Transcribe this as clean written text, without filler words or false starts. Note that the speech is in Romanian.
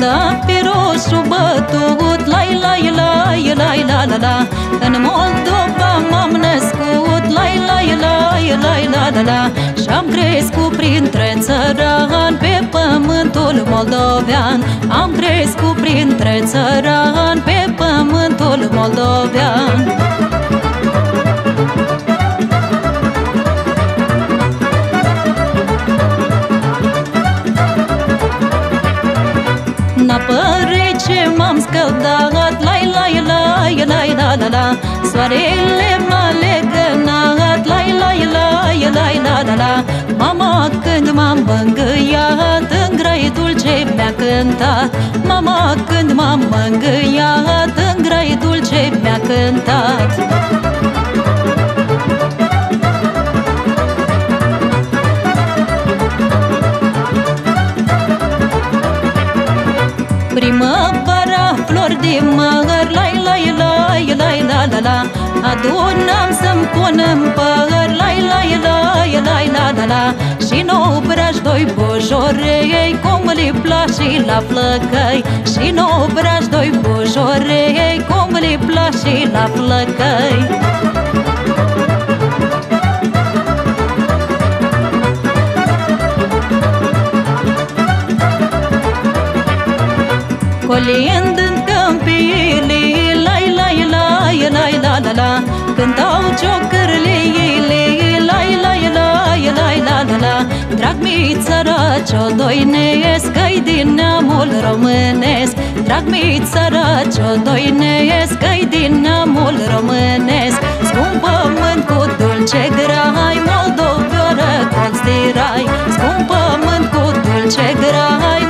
Da piroșu bătut, lai, lai, lai, lai, la, la, la. În Moldova m-am născut, lai, lai, lai, lai, la, la, la. Și-am crescut printre țărani pe pământul moldovean. Am crescut printre țărani pe pământul moldovean. N-apă rece m-am scăldat, lai, lai, lai, lai, la, la, la. Soarele m-a legănat, lai, lai, lai, lai, la, la, la. Mama când m-am mângâiat, în grai dulce mi-a cântat. Mama când m-am mângâiat, în grai dulce mi-a cântat. Primăvara, flori de măr, lai, lai, lai, lai, la, la, la. Adunam să-mi pun în păr, lai, lai, lai, lai, la, la, la. Și n-o braș doi bujorei, cum li place la flăcăi. Și n-o braș doi bujorei, cum li place la flăcăi. Colind în câmpiile, lai, lai, lai, lai, la, la, la. Cântau ciocârliile, lai, lai, lai, lai, la, la, la. Drag mi țăraci-o doinesc, că-i din neamul românesc. Drag mi țăraci-o doinesc, că-i din neamul românesc. Scump pământ cu dulce grai, Moldovioară colț de rai. Scump pământ cu dulce grai,